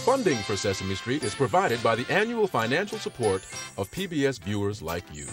Funding for Sesame Street is provided by the annual financial support of PBS viewers like you.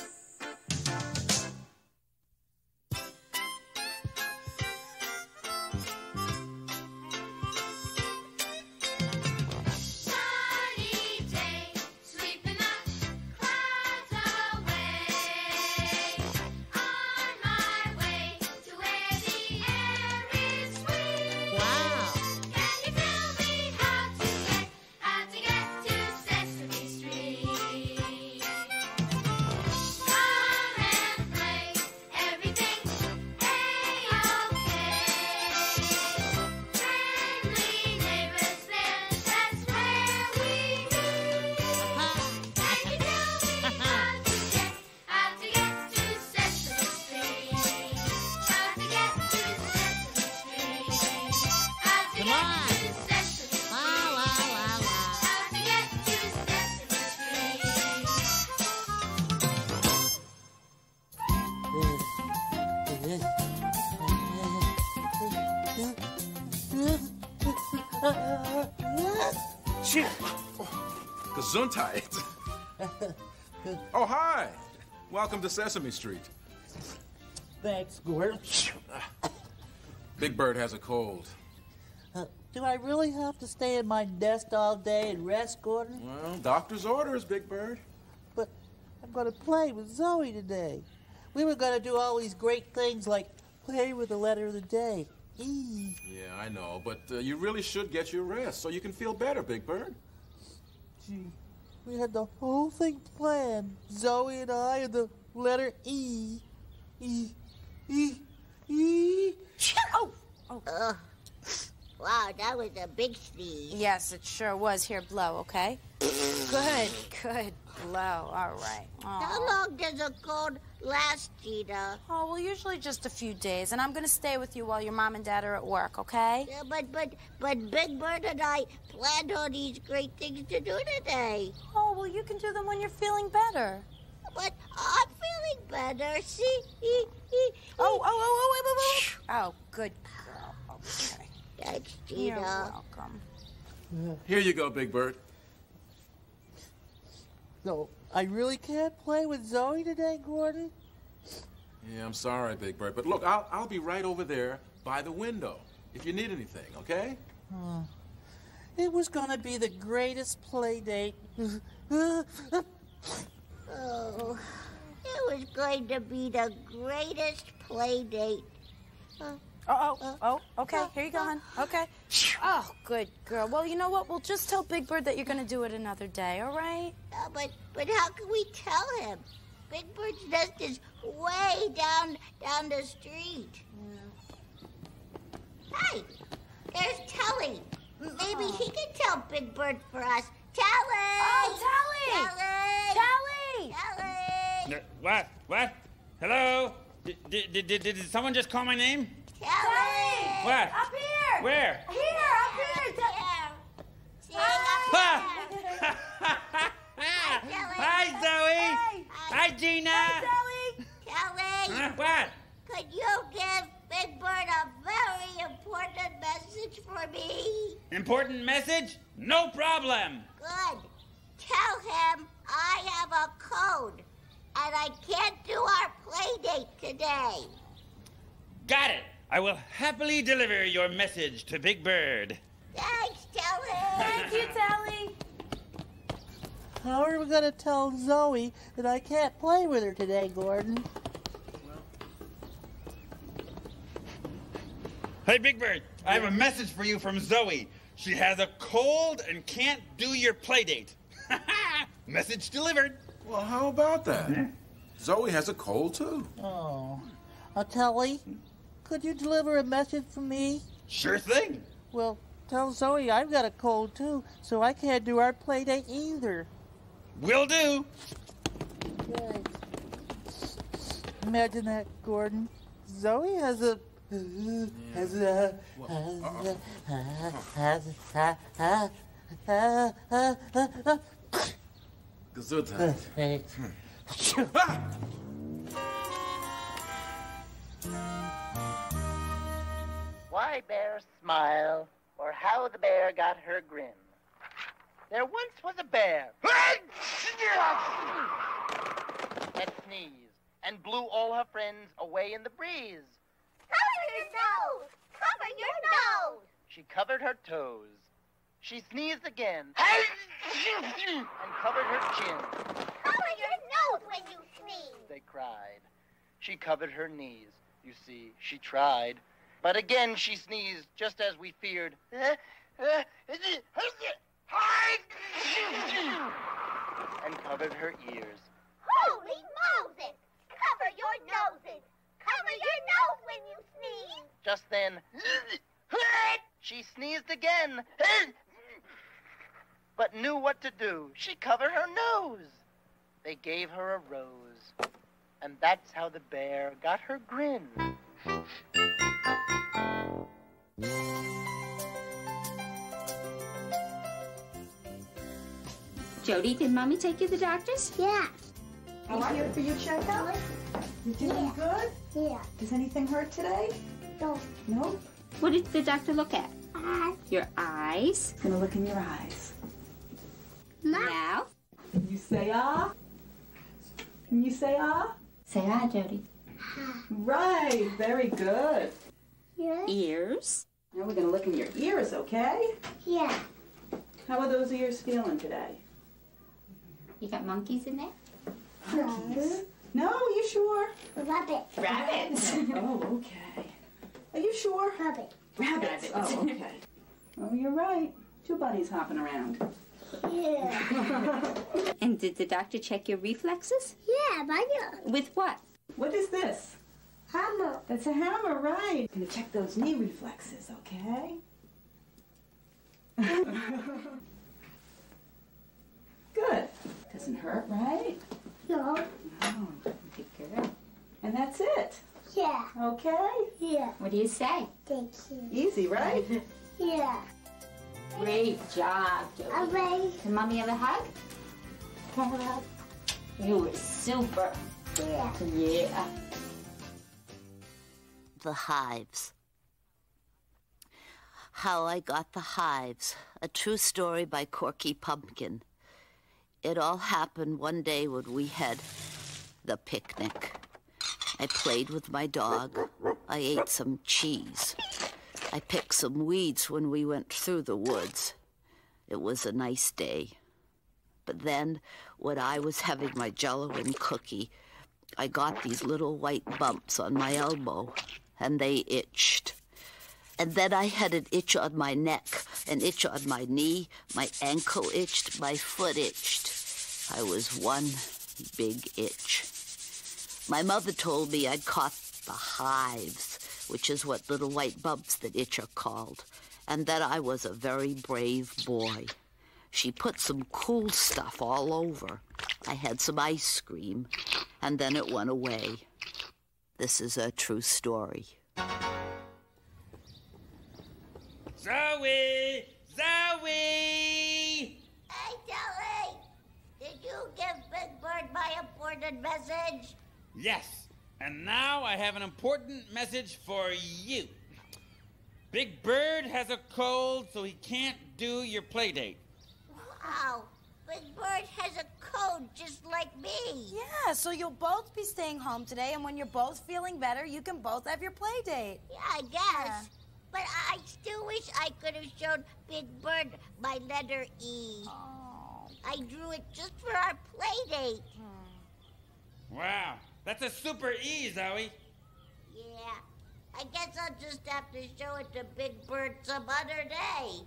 Shit. Gesundheit. Oh, hi. Welcome to Sesame Street. Thanks, Gordon. Big Bird has a cold. Do I really have to stay in my nest all day and rest, Gordon? Well, doctor's orders, Big Bird. But I'm going to play with Zoe today. We were going to do all these great things like play with the letter of the day. E. Yeah, I know, but you really should get your rest so you can feel better, Big Bird. Gee, we had the whole thing planned. Zoe and I and the letter E. E. E. E. Oh! Wow, that was a big sneeze. Yes, it sure was. Here, blow, okay? Good. Blow. All right. Oh. How long does a cold last, Gina? Oh, well, usually just a few days, and I'm going to stay with you while your mom and dad are at work, okay? Yeah, but Big Bird and I planned all these great things to do today. Oh, well, you can do them when you're feeling better. But I'm feeling better. See? Oh, good girl. Okay. Thanks, Gina. You're welcome. Here you go, Big Bird. So, I really can't play with Zoe today, Gordon? Yeah, I'm sorry, Big Bird, but look, I'll be right over there by the window if you need anything, okay? It was going to be the greatest play date. Oh, it was going to be the greatest play date. Okay, here you go, hon. Okay. Oh, good girl. Well, you know what? We'll just tell Big Bird that you're going to do it another day, all right? But how can we tell him? Big Bird's nest is way down the street. Hey, there's Telly. Maybe he can tell Big Bird for us. Telly! Oh, Telly! Telly! Telly! Telly! What? Hello? Did someone just call my name? Telly! What? Up here! Where? Here, up here! Hi, Zoe! Hey! Hi, Gina! Hey, Telly! What? Could you give Big Bird a very important message for me? Important message? No problem! Good. Tell him I have a code, and I can't do our play date today. Got it! I will happily deliver your message to Big Bird. Thanks, Telly. Thank you, Telly. How are we going to tell Zoe that I can't play with her today, Gordon? Hey, Big Bird, I have a message for you from Zoe. She has a cold and can't do your play date. Message delivered. Well, how about that? Zoe has a cold, too. Oh. Telly, could you deliver a message for me? Sure thing. Well, tell Zoe I've got a cold, too, so I can't do our play date either. Will do. Right. Imagine that, Gordon. Zoe has a... Gesundheit. Why bears smile, or how the bear got her grin. There once was a bear that sneezed and blew all her friends away in the breeze. Cover your nose! Cover your nose! She covered her toes. She sneezed again and covered her chin. Cover your nose when you sneeze! They cried. She covered her knees. You see, she tried. But again she sneezed, just as we feared. And covered her ears. Holy Moses! Cover your noses! Cover your nose when you sneeze! Just then, she sneezed again, but knew what to do. She covered her nose. They gave her a rose, and that's how the bear got her grin. Jody, did Mommy take you to the doctor's? Yeah. You here for your checkup? You doing good? Yeah. Does anything hurt today? No. Nope. What did the doctor look at? Your eyes. Gonna look in your eyes. Now. Can you say ah? Can you say ah? Say hi, Jody. Right. Very good. Yeah. Ears. Now we're gonna look in your ears, okay? Yeah. How are those ears feeling today? You got monkeys in there? Monkeys? No, you sure? Rabbit. Rabbits. Oh, okay. Are you sure? Rabbit. Rabbits. Oh, okay. Oh, you're right. Two bunnies hopping around. Yeah. And did the doctor check your reflexes? Yeah, Maya. With what? What is this? Hammer. That's a hammer, right. Gonna check those knee reflexes, okay? Good. Doesn't hurt, right? No. Oh, Good girl. and that's it. Yeah. Okay? Yeah. What do you say? Thank you. Easy, right? Yeah. Great job, Jody. Away. Can Mommy have a hug? You were super. Yeah. Yeah. The hives. How I Got the Hives, a true story by Corky Pumpkin. It all happened one day when we had the picnic. I played with my dog. I ate some cheese. I picked some weeds when we went through the woods. It was a nice day. But then, when I was having my Jell-O and cookie, I got these little white bumps on my elbow, and they itched. And then I had an itch on my neck, an itch on my knee, my ankle itched, my foot itched. I was one big itch. My mother told me I'd caught the hives, which is what little white bumps that itch are called, and that I was a very brave boy. She put some cool stuff all over. I had some ice cream, and then it went away. This is a true story. Zoe! Zoe! Hey, Jelly! Did you give Big Bird my important message? Yes, and now I have an important message for you. Big Bird has a cold, so he can't do your play date. Wow. Big Bird has a cold just like me. Yeah, so you'll both be staying home today, and when you're both feeling better, you can both have your play date. Yeah, I guess. But I still wish I could have shown Big Bird my letter E. Oh. I drew it just for our play date. Wow, that's a super E, Zoe. Yeah. I guess I'll just have to show it to Big Bird some other day.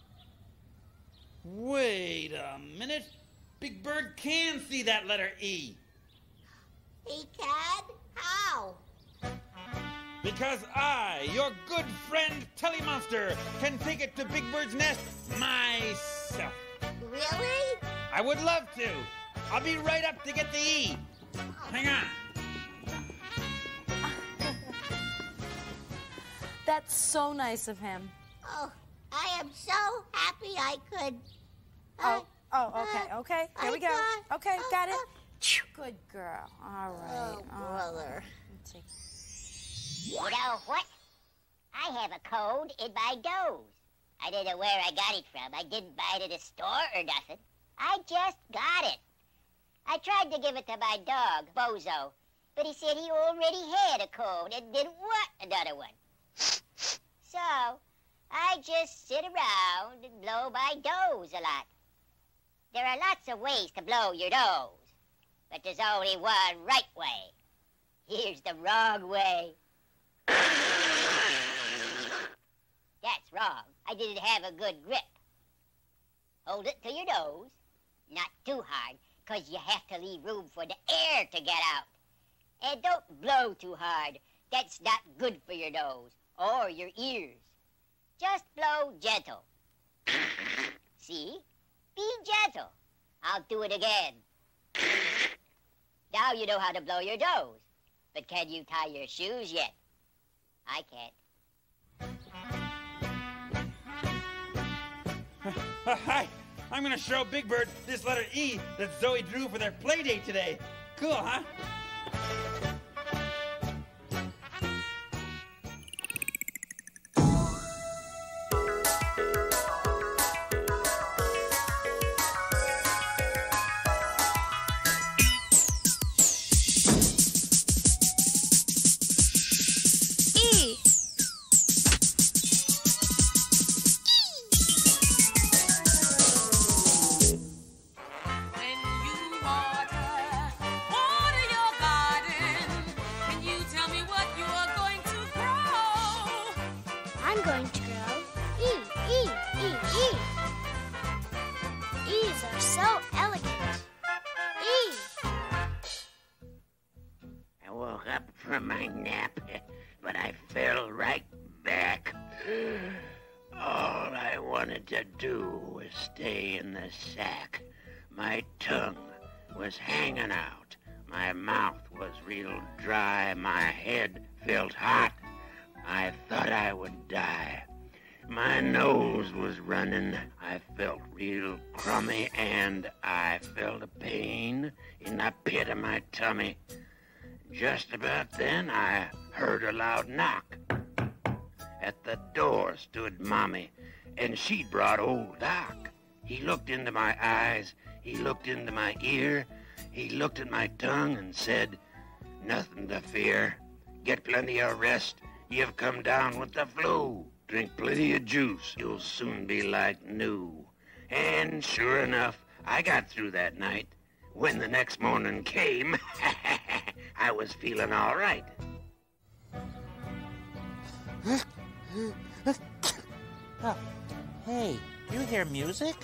Wait a minute. Big Bird can see that letter E. He can? How? Because I, your good friend Telly Monster, can take it to Big Bird's nest myself. Really? I would love to. I'll be right up to get the E. Hang on. That's so nice of him. Oh, I am so happy I could. Okay. Here we go. Okay, got it. Good girl. All right. Oh, brother. You know what? I have a cold in my nose. I don't know where I got it from. I didn't buy it at a store or nothing. I just got it. I tried to give it to my dog, Bozo, but he said he already had a cold and didn't want another one. So, I just sit around and blow my nose a lot. There are lots of ways to blow your nose, but there's only one right way. Here's the wrong way. That's wrong. I didn't have a good grip. Hold it to your nose, not too hard, 'cause you have to leave room for the air to get out. And don't blow too hard. That's not good for your nose or your ears. Just blow gentle. See? Be gentle. I'll do it again. Now you know how to blow your nose. But can you tie your shoes yet? I can't. Hi, I'm gonna show Big Bird this letter E that Zoe drew for their play date today. Cool, huh? I'm going to grow E, E, E, E. E's are so elegant. E. I woke up from my nap, but I fell right back. All I wanted to do was stay in the sack. My tongue was hanging out. My mouth was real dry. My head felt hot. I thought I would die. My nose was running. I felt real crummy, and I felt a pain in the pit of my tummy. Just about then, I heard a loud knock. At the door stood Mommy, and she'd brought old Doc. He looked into my eyes. He looked into my ear. He looked at my tongue and said, "Nothing to fear. Get plenty of rest. You've come down with the flu. Drink plenty of juice. You'll soon be like new." And sure enough, I got through that night. When the next morning came, I was feeling all right. Oh, hey, you hear music?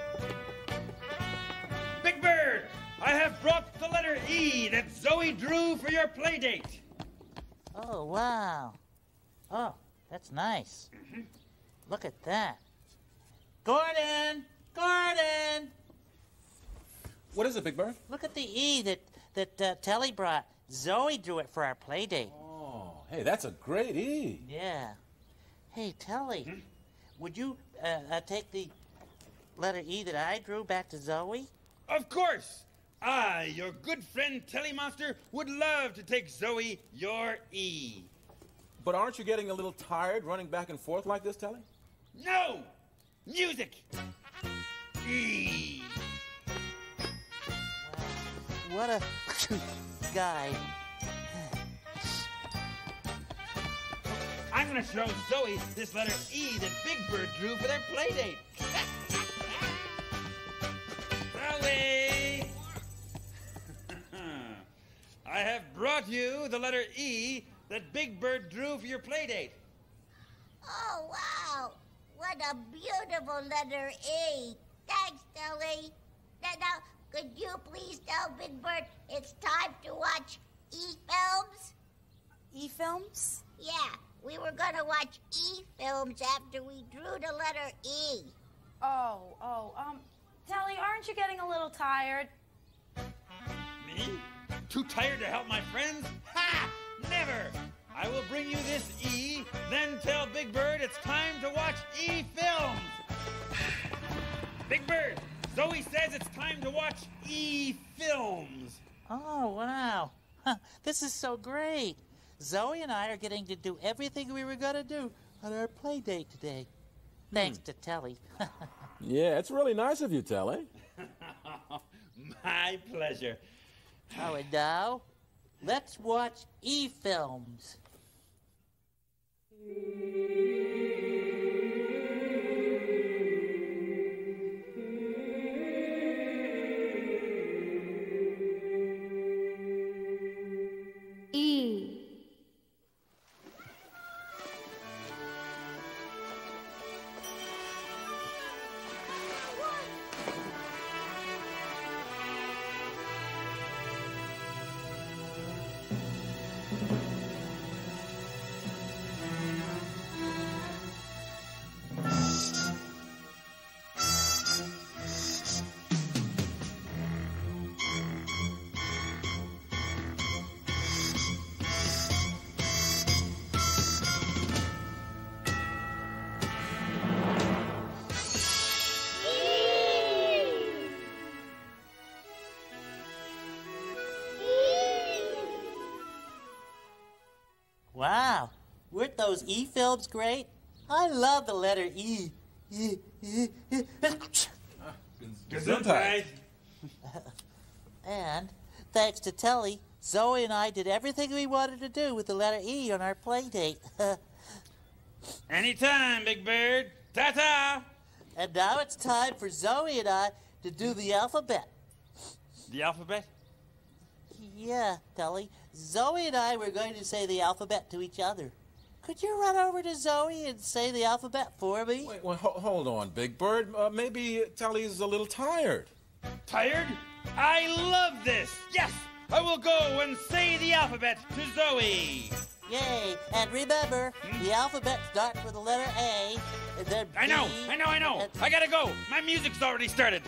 Big Bird, I have brought the letter E that Zoe drew for your play date. Oh, wow. Oh, that's nice. Look at that. Gordon! Gordon! What is it, Big Bird? Look at the E that Telly brought. Zoe drew it for our play date. Oh, hey, that's a great E. Yeah. Hey, Telly, would you take the letter E that I drew back to Zoe? Of course. I, your good friend Telly Monster, would love to take Zoe your E. But aren't you getting a little tired running back and forth like this, Telly? No! Music! E! Wow. What a guy. I'm gonna show Zoe this letter E that Big Bird drew for their play date. Zoe! I have brought you the letter E that Big Bird drew for your play date. Oh, wow. What a beautiful letter E. Thanks, Telly. Now, could you please tell Big Bird it's time to watch E-films? E-films? Yeah, we were going to watch E-films after we drew the letter E. Telly, aren't you getting a little tired? Me? Too tired to help my friends? Ha! Never! I will bring you this E, then tell Big Bird it's time to watch E-films. Big Bird, Zoe says it's time to watch E-films. Oh, wow. Huh, this is so great. Zoe and I are getting to do everything we were going to do on our play date today. Thanks to Telly. Yeah, it's really nice of you, Telly. My pleasure. Oh, and now, let's watch E-films. E. Wow, weren't those E-films great? I love the letter E. Gesundheit. And thanks to Telly, Zoe and I did everything we wanted to do with the letter E on our play date. Anytime, Big Bird. Ta-ta! And now it's time for Zoe and I to do the alphabet. The alphabet? Yeah, Telly. Zoe and I were going to say the alphabet to each other. Could you run over to Zoe and say the alphabet for me? Wait, hold on, Big Bird. Maybe Telly's a little tired. Tired? I love this! Yes! I will go and say the alphabet to Zoe! Yay! And remember, the alphabet starts with the letter A, and then B. I know! I gotta go! My music's already started!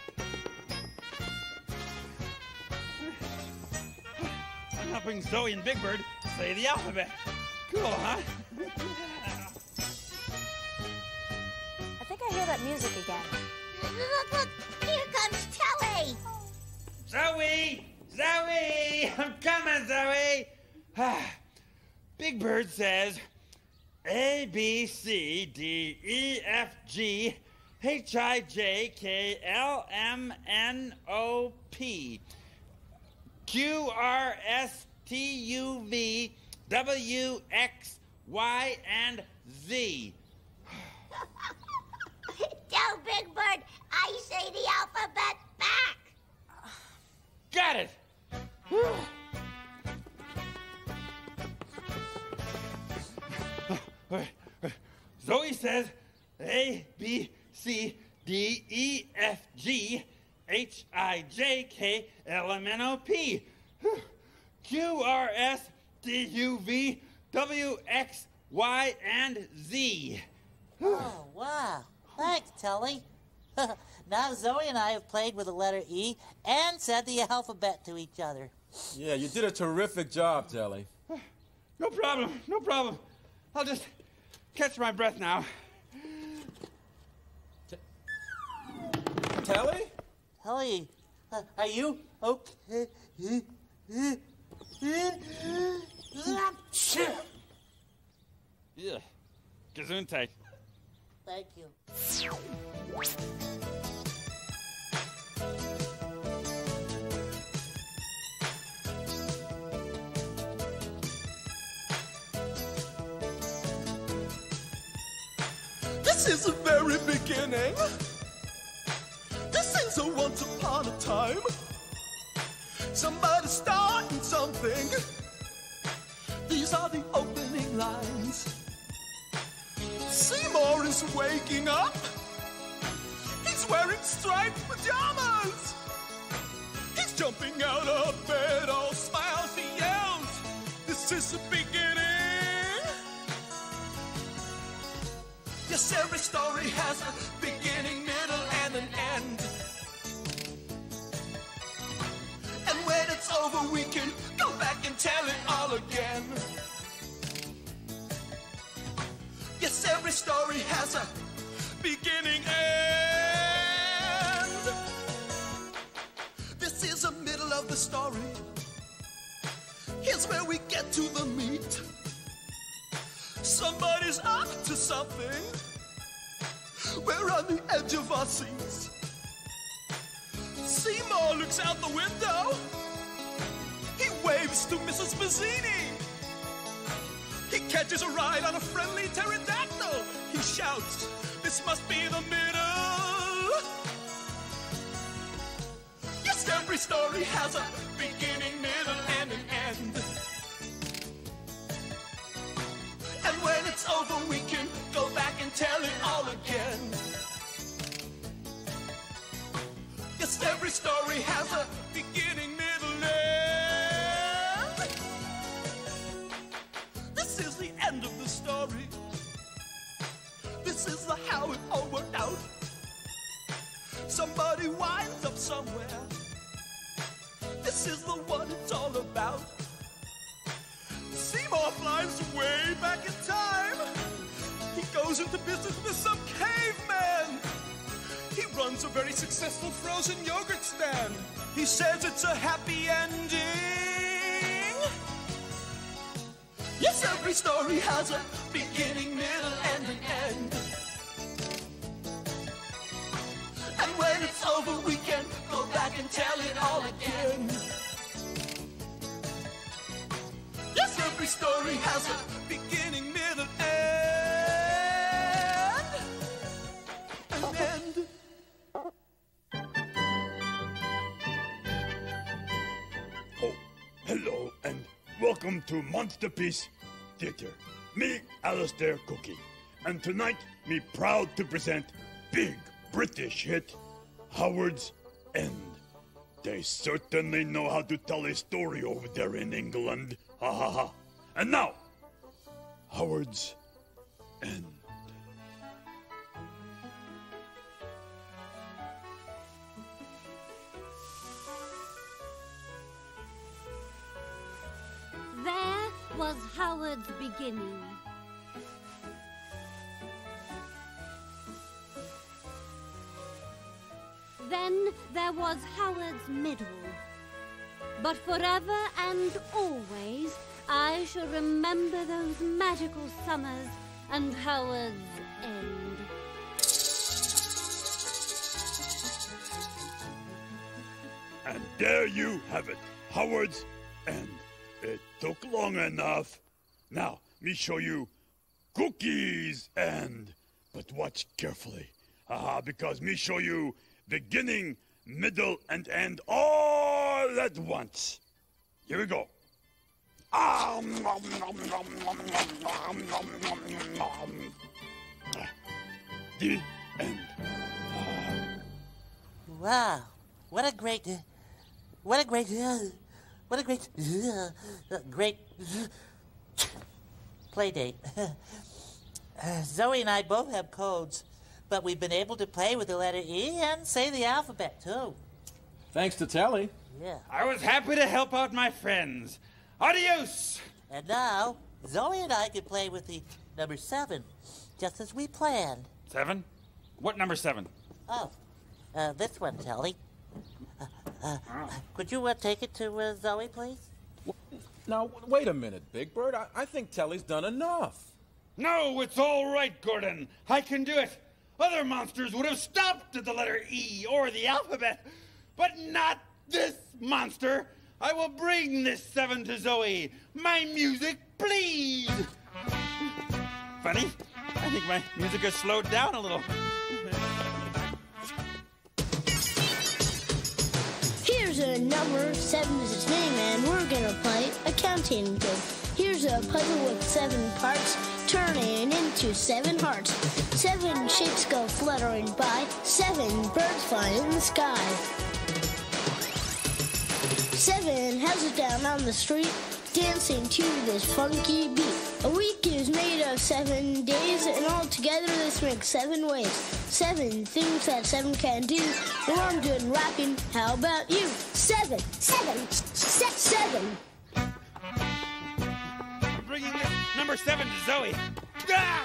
I'm helping Zoe and Big Bird say the alphabet. Cool, huh? I think I hear that music again. Look, here comes Telly. Zoe! Zoe! I'm coming, Zoe! Big Bird says A, B, C, D, E, F, G, H, I, J, K, L, M, N, O, P, Q, R, S, T, U, V, W, X, Y, and Z. Tell Big Bird I say the alphabet back. Got it! Zoe says A, B, C, D, E, F, G, H, I, J, K, L, M, N, O, P, Q, R, S, T, U, V, W, X, Y, and Z. Oh, wow. Thanks, Telly. Now Zoe and I have played with the letter E and said the alphabet to each other. Yeah, you did a terrific job, Telly. No problem, no problem. I'll just catch my breath now. Telly? Telly, are you okay? Yeah. Gesundheit. Thank you. This is the very beginning. This ain't so once upon a time. Somebody starting something. These are the opening lines. Seymour is waking up. He's wearing striped pajamas. He's jumping out of bed, all smiles, he yells. This is the beginning. Yes, every story has a beginning, middle, and an end. And when it's over, we can go back and tell it all again. Yes, every story has a beginning and this is the middle of the story. Here's where we get to the meat. Somebody's up to something. We're on the edge of our seats. Seymour looks out the window. He waves to Mrs. Mazzini. He catches a ride on a friendly pterodactyl. He shouts, "This must be the middle." Yes, every story has a beginning, middle, and an end. And when it's over, we can go back and tell it all again. Yes, every story has a beginning, middle, and this is the end of the story. This is the how it all worked out. Somebody winds up somewhere. This is the one it's all about. Seymour flies way back in time. He goes into business with some caveman. He runs a very successful frozen yogurt stand. He says it's a happy ending. Yes, every story has a beginning, middle, and an end. And when it's over, we can go back and tell it all again. Yes, every story has a beginning, middle, and an end. Oh, hello, and welcome to Monsterpiece Theater. Me, Alistair Cookie. And tonight, me proud to present big British hit, Howard's End. They certainly know how to tell a story over there in England. Ha ha ha. And now, Howard's End. There was Howard's beginning. Then there was Howard's middle. But forever and always, I shall remember those magical summers and Howard's end. And there you have it, Howard's End. It took long enough. Now, me show you Cookie's End. But watch carefully, because me show you beginning, middle, and end all at once. Here we go. The end. Wow, what a great play date. Zoe and I both have codes, but we've been able to play with the letter E and say the alphabet, too. Thanks to Telly. Yeah. I was happy to help out my friends. Adios! And now, Zoe and I can play with the number 7, just as we planned. 7? What number 7? Oh, this one, Telly. Could you take it to Zoe, please? Now, wait a minute, Big Bird. I think Telly's done enough. No, it's all right, Gordon. I can do it. Other monsters would have stopped at the letter E or the alphabet, but not this monster. I will bring this 7 to Zoe. My music, please. Funny, I think my music has slowed down a little. Here's a number, 7 is its name, and we're gonna play a counting game. Here's a puzzle with 7 parts, turning into 7 hearts. 7 shapes go fluttering by, 7 birds fly in the sky. 7 houses down on the street, dancing to this funky beat. A week is made of 7 days, and all together this makes 7 ways. 7 things that 7 can do. Well, I'm good rapping. How about you? 7, 7, 7. I'm bringing this number 7 to Zoe. Ah!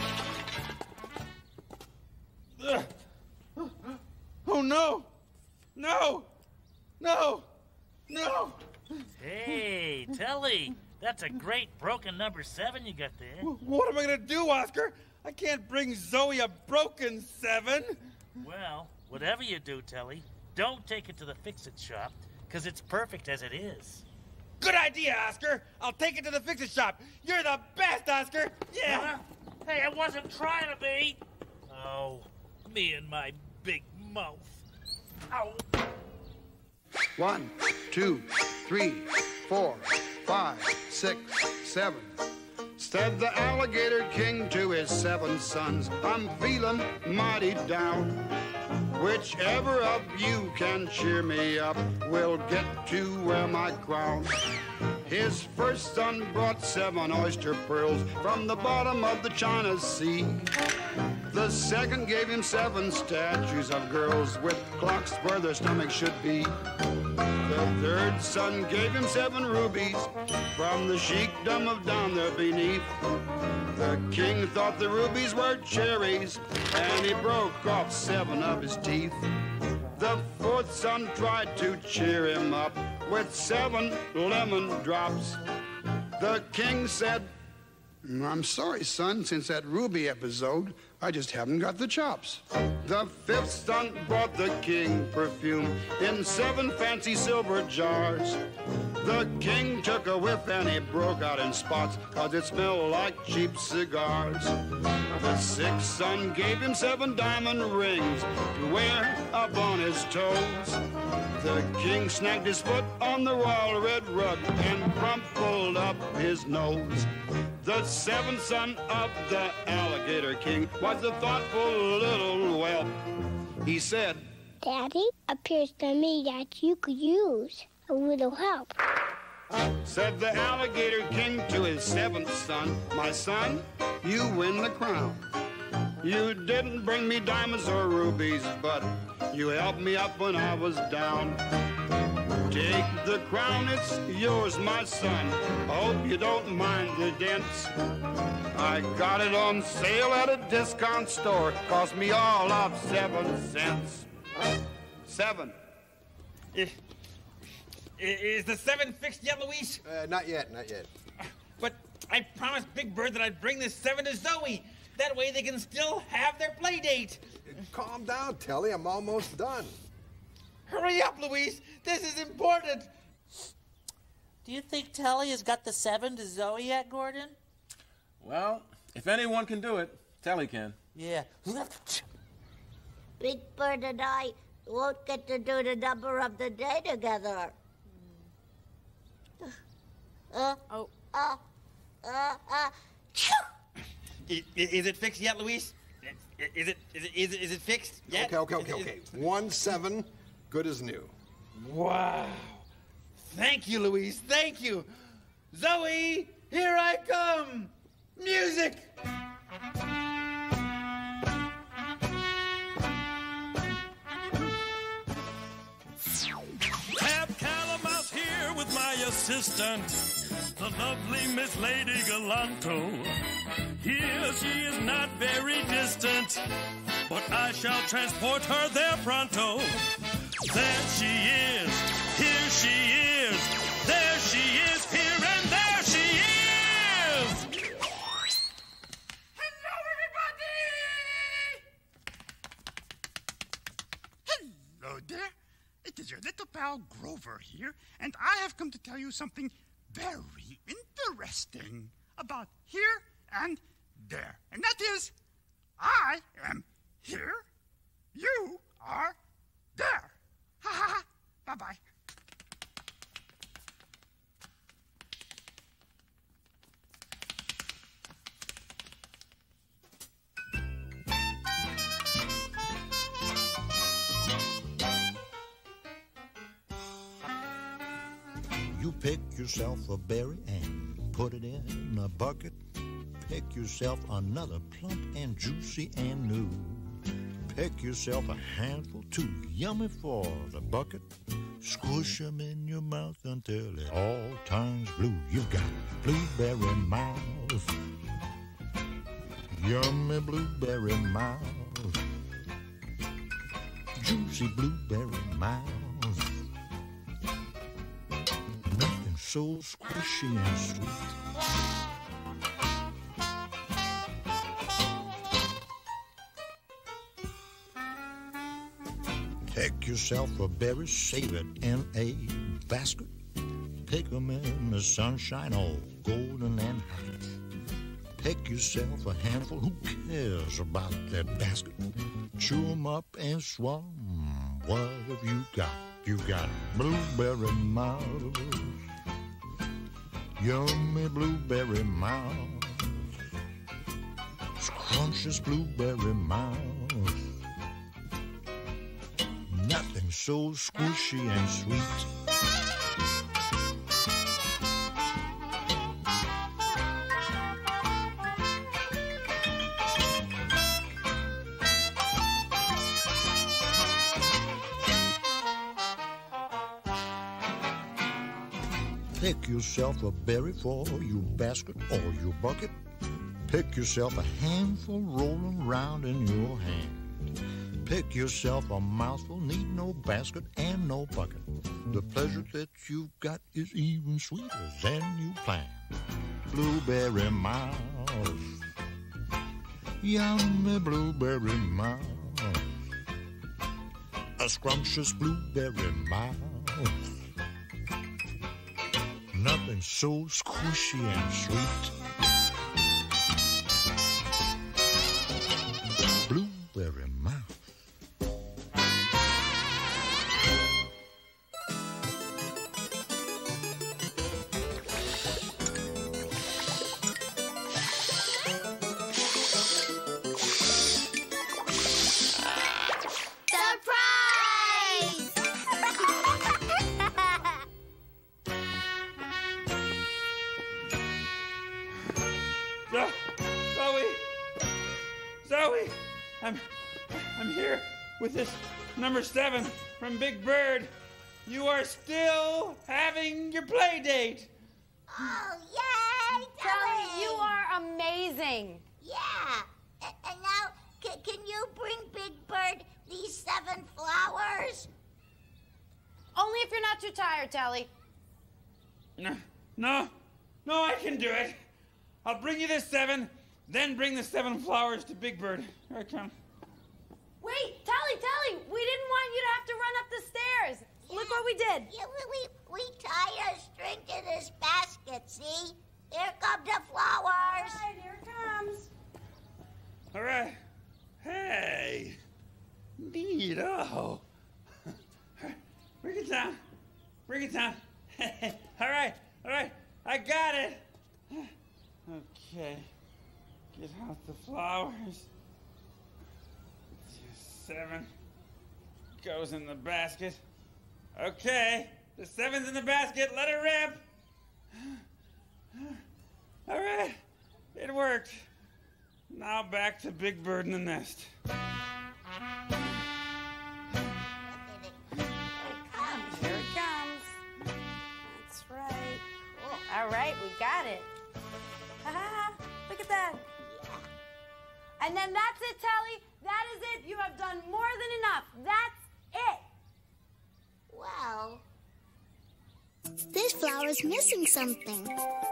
Oh no! No! No! No! Hey, Telly, that's a great broken number 7 you got there. What am I gonna do, Oscar? I can't bring Zoe a broken 7. Well, whatever you do, Telly, don't take it to the fix-it shop, because it's perfect as it is. Good idea, Oscar. I'll take it to the fix-it shop. You're the best, Oscar. Yeah. Huh? Hey, I wasn't trying to be. Oh, me and my big mouth. Ow. 1, 2, 3, 4, 5, 6, 7. Said the alligator king to his 7 sons, I'm feeling mighty down. Whichever of you can cheer me up will get to wear my crown. His first son brought 7 oyster pearls from the bottom of the China Sea. The second gave him 7 statues of girls with clocks where their stomachs should be. The third son gave him 7 rubies from the sheikdom of down there beneath. The king thought the rubies were cherries, and he broke off 7 of his teeth. The fourth son tried to cheer him up with 7 lemon drops. The king said, I'm sorry, son, since that ruby episode, I just haven't got the chops. The fifth son brought the king perfume in 7 fancy silver jars. The king took a whiff and he broke out in spots, 'cause it smelled like cheap cigars. The sixth son gave him 7 diamond rings to wear up on his toes. The king snagged his foot on the royal red rug and crumpled up his nose. The 7th son of the alligator king was a thoughtful little whelp. He said, Daddy, appears to me that you could use a little help. Said the alligator king to his 7th son, my son, you win the crown. You didn't bring me diamonds or rubies, but you helped me up when I was down. Take the crown, it's yours, my son. Hope you don't mind the dents. I got it on sale at a discount store. Cost me all of 7 cents. 7. Is the 7 fixed yet, Luis? Not yet, not yet. But I promised Big Bird that I'd bring this 7 to Zoe. That way they can still have their play date. Calm down, Telly. I'm almost done. Hurry up, Luis. This is important. Do you think Telly has got the 7 to Zoe yet, Gordon? Well, if anyone can do it, Telly can. Yeah. Big Bird and I won't get to do the number of the day together. Is it fixed yet, Luis? Is it fixed yet? Okay. 1 7, good as new. Wow. Thank you, Luis. Thank you. Zoe, here I come. Music. Have Calamouse here with my assistant, the lovely Miss Lady Galanto. Here she is not very distant, but I shall transport her there pronto. There she is, here she is, there she is, here and there she is! Hello, everybody! Hello there. It is your little pal Grover here, and I have come to tell you something very interesting about here and there. And that is, I am here, you are there. Ha ha ha. Bye-bye. You pick yourself a berry and put it in a bucket. Pick yourself another plump and juicy and new. Pick yourself a handful too yummy for the bucket. Squish 'em in your mouth until it all turns blue. You've got blueberry mouth. Yummy blueberry mouth. Juicy blueberry mouth. Nothing so squishy and sweet. Pick yourself a berry, save it in a basket. Pick 'em in the sunshine, all golden and hot. Pick yourself a handful, who cares about that basket? Chew 'em up and swallow 'em. What have you got? You've got blueberry mouth. Yummy blueberry mouth. Scrumptious blueberry mouth. Nothing so squishy and sweet. Pick yourself a berry for your basket or your bucket. Pick yourself a handful rolling round in your hand. Pick yourself a mouthful, need no basket and no bucket. The pleasure that you've got is even sweeter than you planned. Blueberry mouth, yummy blueberry mouth, a scrumptious blueberry mouth. Nothing so squishy and sweet. Blueberry mouth. Zoe! I'm here with this number 7 from Big Bird. You are still having your play date. Oh, yay! Sally, you are amazing. Yeah. And now, can you bring Big Bird these 7 flowers? Only if you're not too tired, Tally. No, I can do it. I'll bring you the 7, then bring the 7 flowers to Big Bird. Here I come. Wait, Tally, we didn't want you to have to run up the stairs. Yeah. Look what we did. Yeah, we tied a string to this basket, see? Here come the flowers. All right, here it comes. All right. Hey. Neato. Bring it down. Bring it down. All right. I got it. Okay. Get out the flowers. 7 goes in the basket. Okay. The 7's in the basket. Let it rip. All right. It worked. Now back to Big Bird in the nest. Here it comes. That's right. Cool. All right, we got it. Ha-ha, look at that. Yeah. And then that's it, Tally. That is it. You have done more than enough. That's it. Well, this flower's missing something.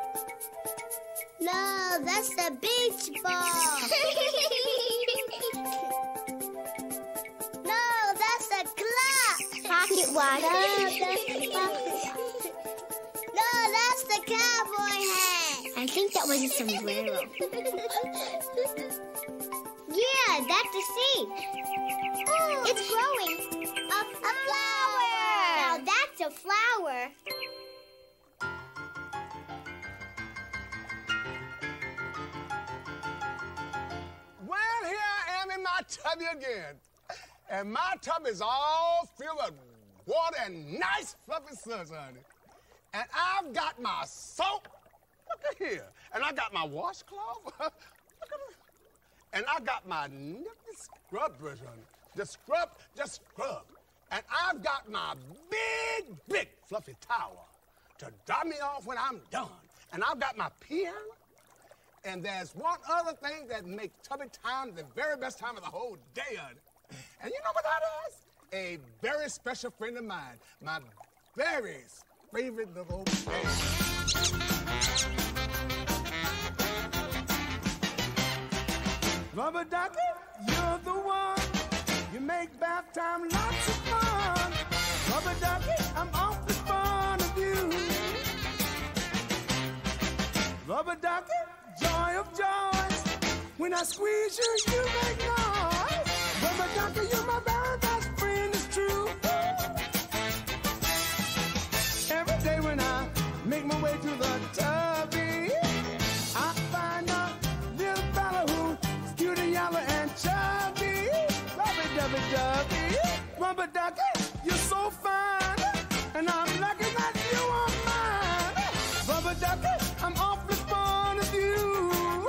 No, that's the beach ball. No, that's the clock. Pocket watch. No, that's the cowboy hat. I think that was a sombrero. Yeah, that's a seed. Oh, it's growing. A flower. Now that's a flower. Well, here I am in my tubby again. And my tub is all filled with water and nice fluffy suds, honey. And I've got my soap. Look at here. And I got my washcloth. Look at it. And I got my nifty scrub brush, honey. Just scrub. And I've got my big fluffy towel to dry me off when I'm done. And I've got my piano. And there's one other thing that makes tubby time the very best time of the whole day, honey. And you know what that is? A very special friend of mine. My very favorite little man. Rubber ducky, you're the one. You make bath time lots of fun. I squeeze you, you make noise. Rubber ducky, you're my very best friend, it's true. Every day when I make my way to the tubby, I find a little fella who's cute and yellow and chubby. Rubber-dubby-dubby, rubber-ducky, you're so fine, and I'm lucky that you are mine. Rubber-ducky, I'm awfully fond of you.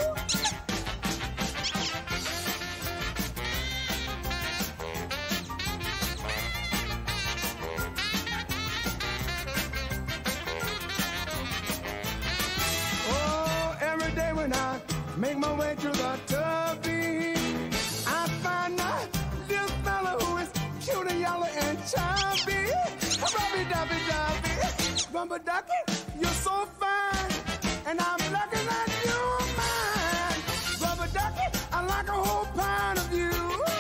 Oh, every day when I make my way to the tubby, I find a little fella who is cute and yellow and chubby. Rubby-dubby-dubby, rubber-ducky, you're so fine, and I'm lucky that you're mine. Rubber-ducky, I like a whole pound of you.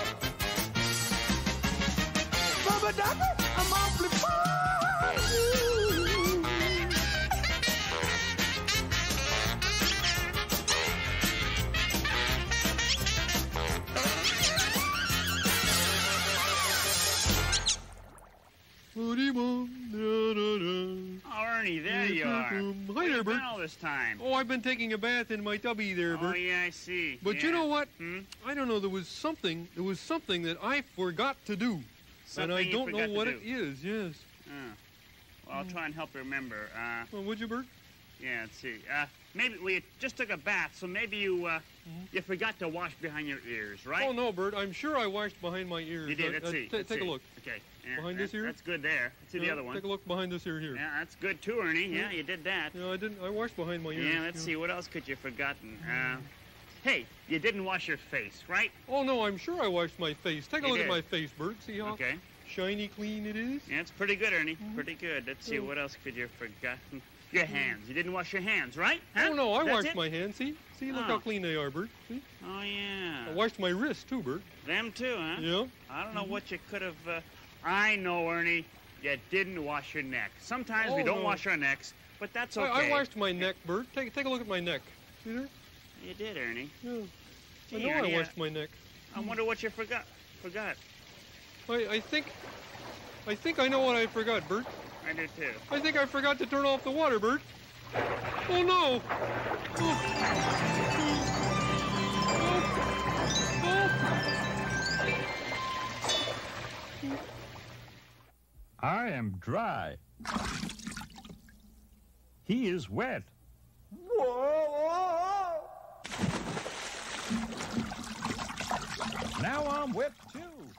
Rubber-ducky, I'm awfully fond of you. Oh, Ernie, there you are. Hi there, Bert. All this time. Oh, I've been taking a bath in my tubby there, Bert. Oh, yeah, I see. But yeah. you know what? I don't know. There was something that I forgot to do, Something and I you don't know forgot to what do. it is. Yes. Well, I'll try and help you remember. Well, would you, Bert? Yeah, let's see. Maybe you just took a bath, so maybe you you forgot to wash behind your ears, right? Oh no, Bert. I'm sure I washed behind my ears. You did. Let's see. Let's Take see. a look. Okay. Yeah, Behind this ear? That's good there. Let's see the other one. Take a look behind this ear here. Yeah, that's good too, Ernie. Yeah, you did that. Yeah, I didn't. I washed behind my ears. Yeah, let's see. What else could you have forgotten? Hey, you didn't wash your face, right? Oh no, I'm sure I washed my face. Take a You look did. at my face, Bert. See how shiny clean it is? Yeah, it's pretty good, Ernie. Pretty good. Let's see. What else could you have forgotten? Your hands. You didn't wash your hands, right? Huh? Oh no, I That's washed it? my hands. See, look Oh. how clean they are, Bert. See? Oh yeah. I washed my wrists too, Bert. Them too, huh? Yeah. I don't know what you could have. I know, Ernie. You didn't wash your neck. Sometimes we Oh, don't no. wash our necks, but that's okay. I washed my neck, Bert. Take a look at my neck. See there? You did, Ernie. Yeah. Gee, I know Ernie, I washed my neck. I wonder what you forgot. I think I know what I forgot, Bert. I do too. I think I forgot to turn off the water, Bert. Oh no! I am dry. He is wet. Now I'm wet too.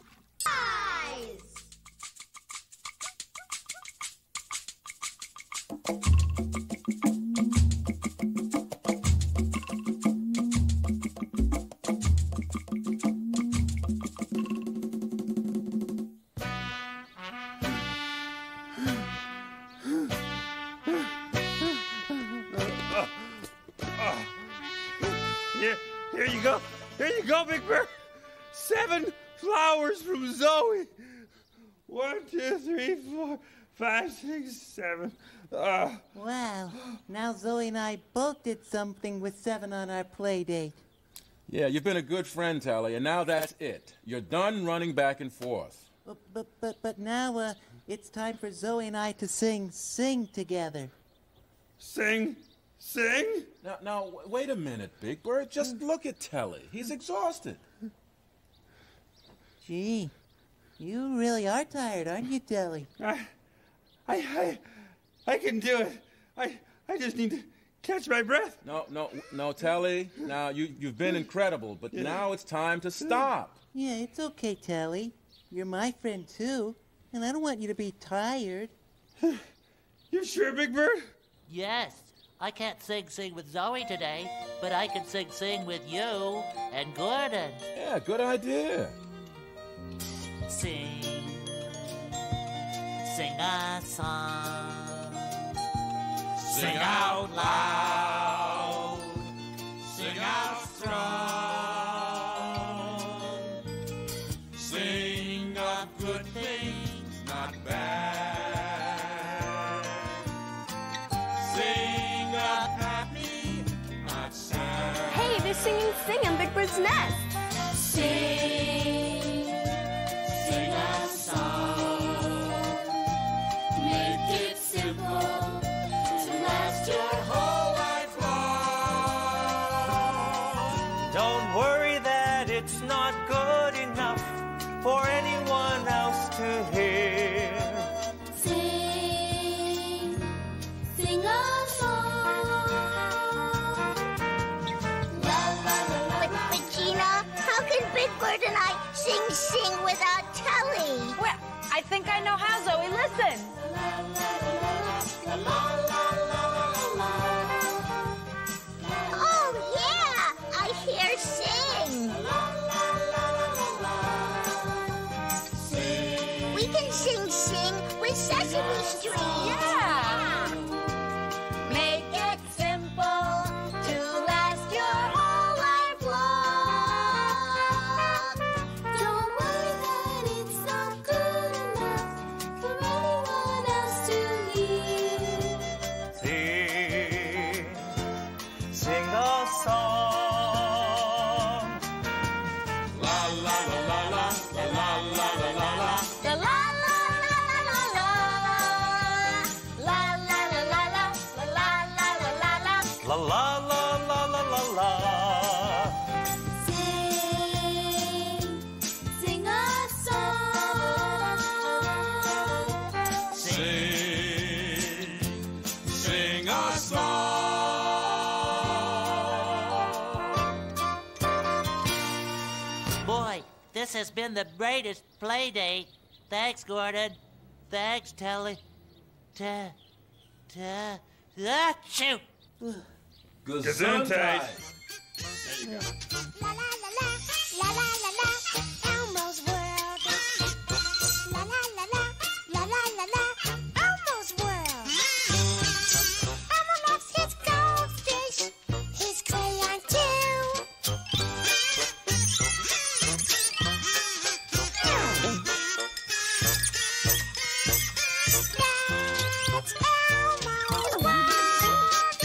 Here you go. Here you go, Big Bear. 7 flowers from Zoe. 1, 2, 3, 4, 5, 6, 7. Wow. Now Zoe and I both did something with 7 on our play date. Yeah, you've been a good friend, Tally, and now that's it. You're done running back and forth. But now it's time for Zoe and I to sing together. Sing? Now, wait a minute, Big Bird. Just look at Telly. He's exhausted. Gee, you really are tired, aren't you, Telly? I can do it. I just need to catch my breath. No, Telly. Now, you've been incredible, but now it's time to stop. Yeah, it's okay, Telly. You're my friend, too, and I don't want you to be tired. You sure, Big Bird? Yes. I can't sing with Zoe today, but I can sing with you and Gordon. Yeah, good idea. Sing a song. Sing out loud. Sing out strong. Sing of good things, not bad. Sing of happy, not sad. Hey, they're singing Sing on Big Bird's What's next? Sing a song. Make it simple to last your whole life long. Don't worry that it's not good enough for anyone else to hear. Sing a song. La la la la. But Gina, how can Big Bird and I sing without Telly? Well, I think I know how, Zoe. Listen. Oh yeah, I hear sing. We can sing with Sesame Street. Yeah. Make it simple to last your whole life long. Don't worry that it's not good enough for anyone else to hear. Sing a song. La la la la la la la la la la la. La la la la la la la. La la la la la la la la la la. La la la la la la la. Sing a song. Sing a song. Boy, this has been the greatest play date. Thanks, Gordon. Thanks, Telly. Achoo! Gesundheit. There you go. La la la la, la la la la, Elmo's world. La la la la, la la la la, Elmo's world. Elmo loves his goldfish, his crayon too. That's Elmo's world.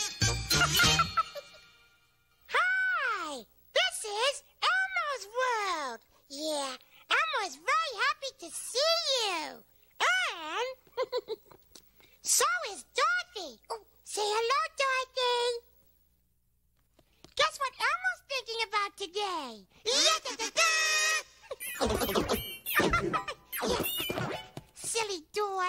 Hi, this is Elmo's world. Yeah, Elmo's very happy to see you. And so is Dorothy. Oh, say hello, Dorothy. Guess what Elmo's thinking about today? Silly door.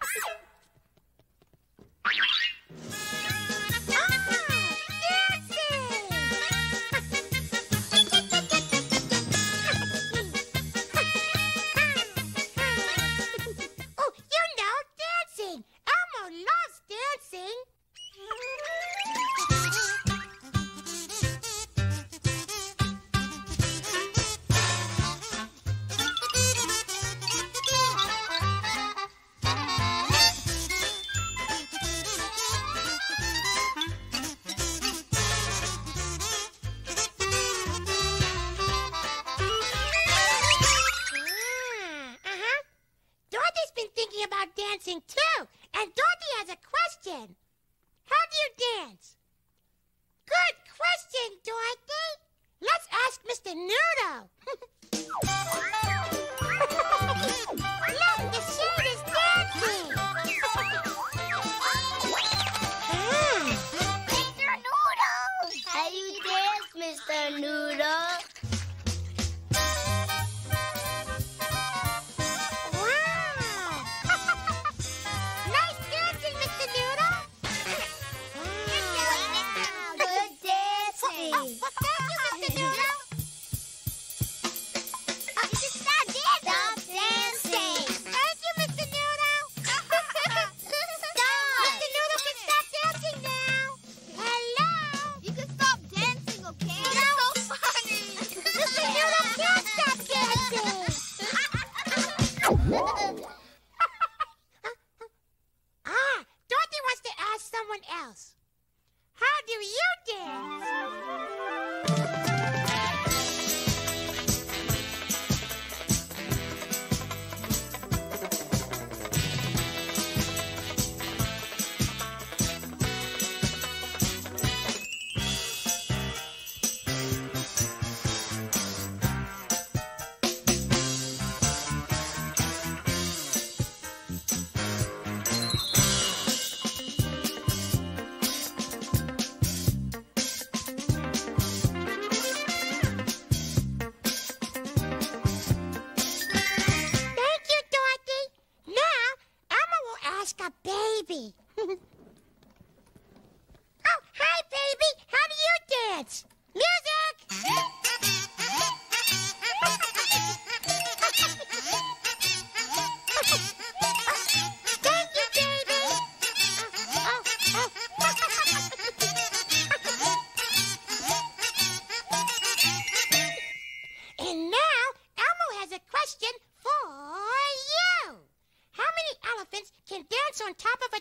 Oh, you know, dancing. Elmo loves dancing. Dorothy's been thinking about dancing too, and Dorothy has a question. How do you dance? Good question, Dorothy. Let's ask Mr. Noodle. Look, the shade is dancing. Mr. Noodle! How you dance, Mr. Noodle? Wow! Nice dancing, Mr. Noodle.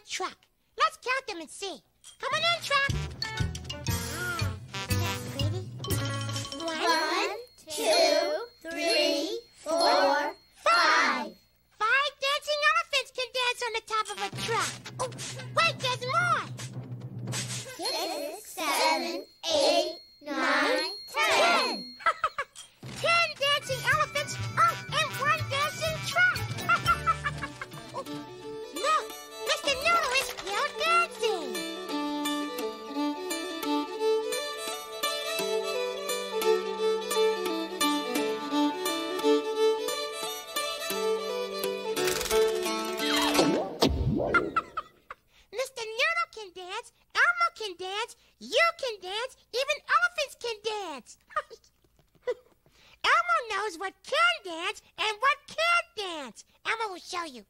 truck. Let's count them and see. Come on in, truck. Ready? 1, 2, 3, 4, 5. 5 dancing elephants can dance on the top of a truck. Oh, wait, there's more. 6, 7, 8, 9, 10. 10 dancing elephants, and 1 dancing truck. Look, Mr. Noodle is still dancing. Mr. Noodle can dance, Elmo can dance, you can dance, even elephants can dance. Elmo knows what can dance and what can't dance. Elmo will show you.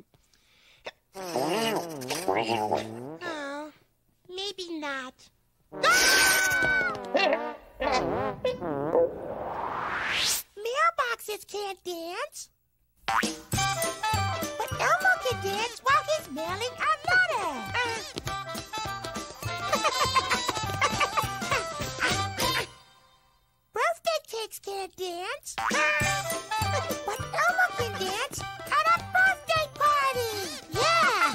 Oh, maybe not. Mailboxes can't dance. But Elmo can dance while he's mailing a letter. Birthday cakes can't dance. But Elmo can dance at a birthday party. Yeah.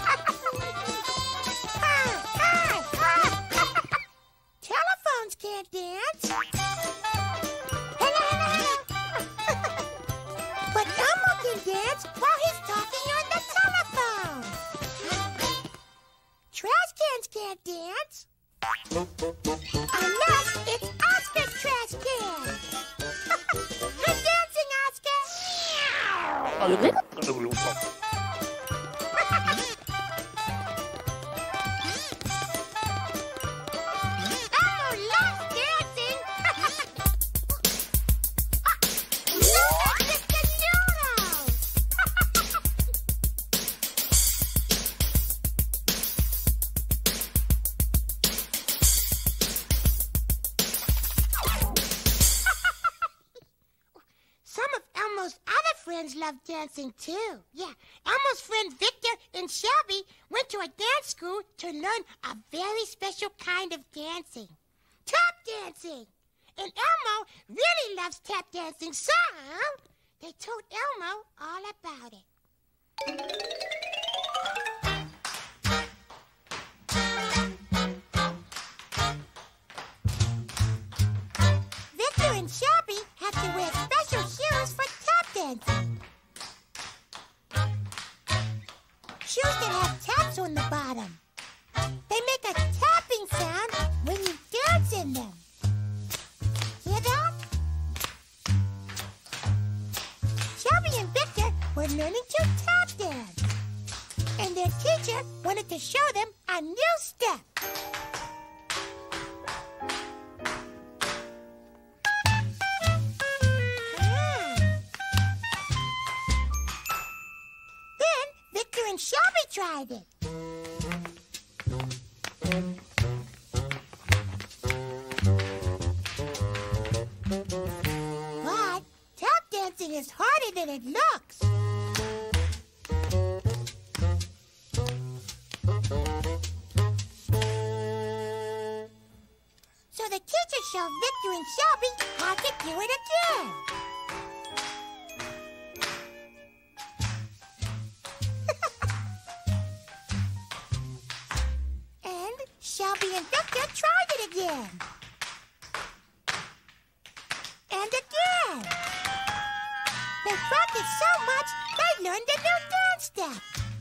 Telephones can't dance. Hello, hello. But Elmo can dance while he's talking on the telephone. Trash cans can't dance. Unless it's Oscar's trash can. Good dancing, Oscar. Elmo loves dancing. Mr. Noodle. Some of Elmo's other friends love dancing too. Yeah, Elmo's friend Victor and Shelby went to a dance school to learn a very special kind of dancing. Tap dancing! And Elmo really loves tap dancing, so they told Elmo all about it. Victor and Shelby have to wear special shoes for tap dancing. Shoes that have taps on the bottom. They make a tapping sound when you dance in them. Hear that? Shelby and Victor were learning to tap dance. And their teacher wanted to show them a new step. Then Victor and Shelby tried it. But tap dancing is harder than it looks. So the teacher showed Victor and Shelby how to do it again. And Shelby and Victor tried it again. And again. They practiced so much, they learned a new dance step.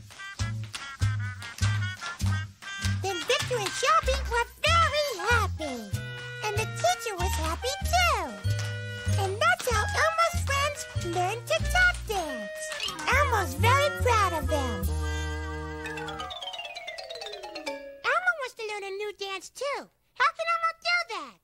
Then Victor and Shelby were very happy. And the teacher was happy too. And that's how Elmo's friends learned to tap dance. Elmo's very proud of them. Elmo wants to learn a new dance too. How can Elmo do that?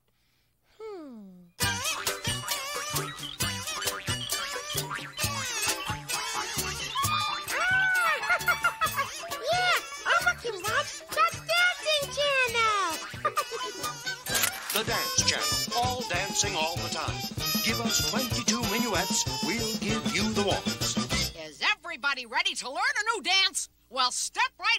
Yeah, Elmo can watch the Dancing Channel. The Dance Channel. All dancing all the time. Give us 22 minuets, we'll give you the waltz. Is everybody ready to learn a new dance? Well, step right up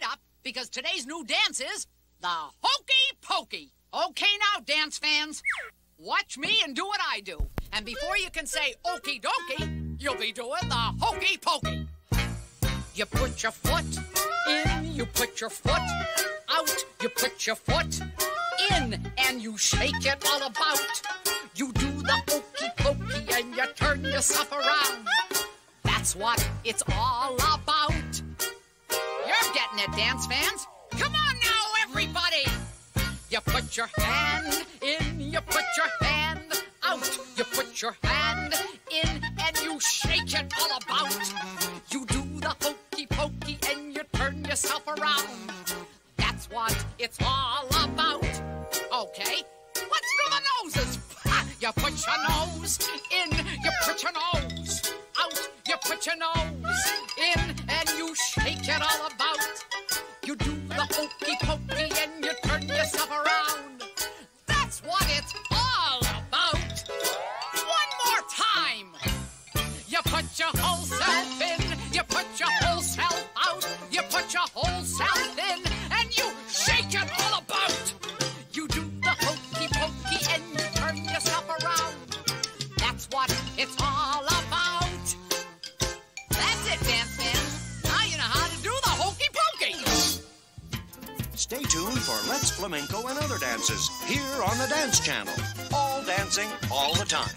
because today's new dance is the Hokey Pokey. Okay now, dance fans, watch me and do what I do. And before you can say okie dokie, you'll be doing the Hokey Pokey. You put your foot in, you put your foot out, you put your foot in, and you shake it all about. You do the hokey pokey and you turn yourself around. That's what it's all about. You're getting it, dance fans. Come on now, everybody. You put your hand in, you put your hand out, you put your hand in, and you shake it all about. You do the hokey pokey and you turn yourself around. That's what it's all about. Okay, let's do the noses. You put your nose in, you put your nose out, you put your nose in, and you shake it all about. You do the hokey pokey and you turn yourself around. That's what it's all about. One more time. You put your whole self in, you put your whole self out, you put your whole self in, and you shake it all about. You do the hokey pokey and you turn yourself around. That's what it's all about. That's it, dance fans. Now you know how to do the hokey pokey. Stay tuned for Let's Flamenco and other dances here on the Dance Channel. All dancing, all the time.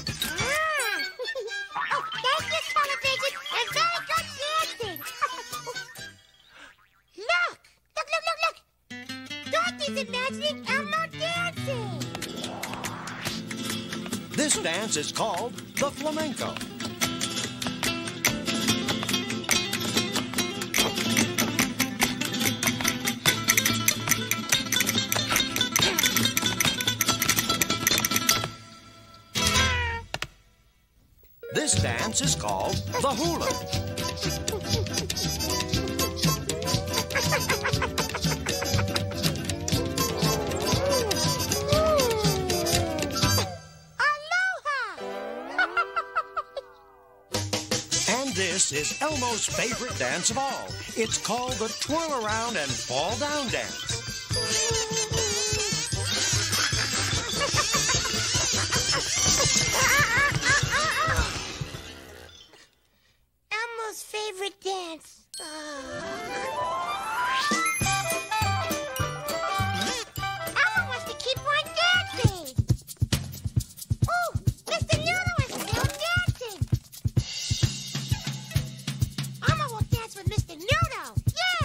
Oh, thank you, television, and very good dancing. Look! Look, look, look, look! Dorothy's imagining Elmo dancing. This dance is called the flamenco. This dance is called the hula. And this is Elmo's favorite dance of all. It's called the twirl around and fall down dance. Elmo's favorite dance. Elmo wants to keep on dancing. Oh, Mr. Noodle is still dancing. Elmo will dance with Mr. Noodle.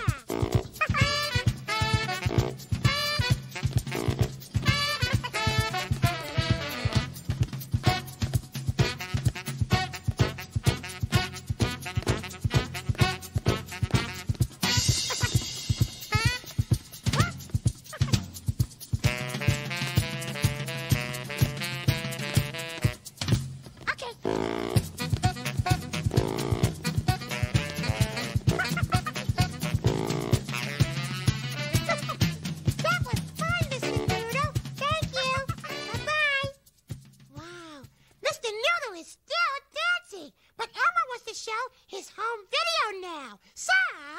That was fun, Mr. Noodle. Thank you. Bye-bye. Wow, Mr. Noodle is still dancing, but Elmo wants to show his home video now. So,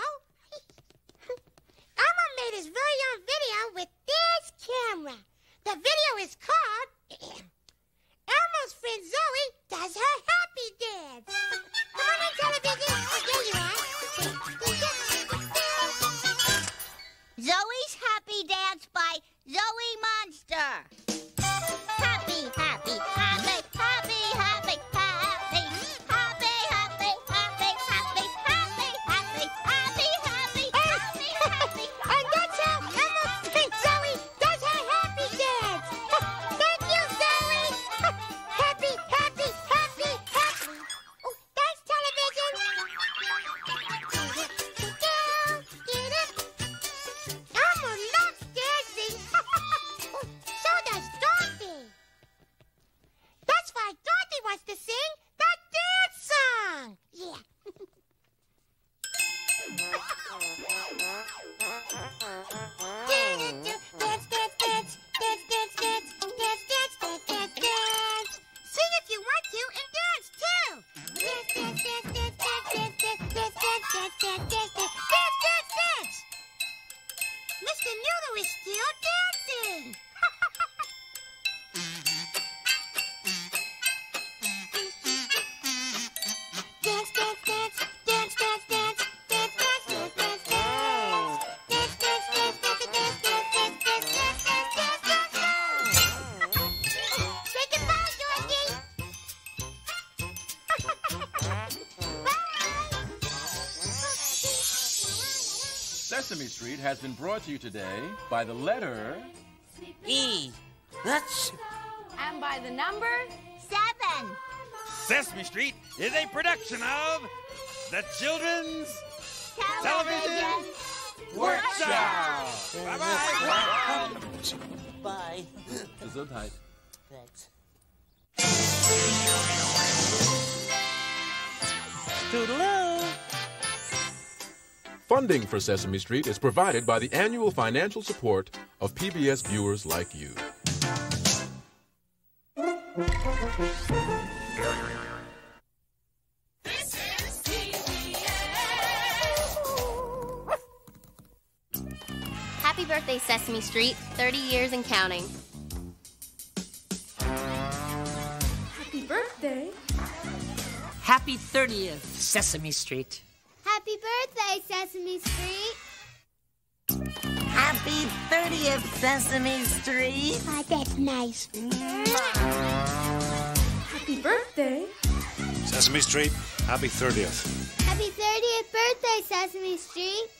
Elmo made his very own video with this camera. The video is called Elmo's friend Zoe does her happy dance. Come on in, television. There you are. Zoe's Happy Dance by Zoe Monster. Happy, happy, happy, happy, happy, happy, happy, happy, happy, happy, happy, happy, happy, happy, happy, happy. And that's how Elmo's friend Zoe does her happy dance. Thank you, Zoe. Happy, happy, happy, happy. Sesame Street has been brought to you today by the letter E. That's... And by the number 7. Sesame Street is a production of the Children's Television Workshop. Bye-bye. Bye. Gesundheit. Thanks. Toodaloo. Funding for Sesame Street is provided by the annual financial support of PBS viewers like you. Happy birthday, Sesame Street. 30 years and counting. Happy birthday. Happy 30th, Sesame Street. Happy birthday, Sesame Street. Happy 30th, Sesame Street. Oh, that's nice. Happy birthday. Sesame Street, happy 30th. Happy 30th birthday, Sesame Street.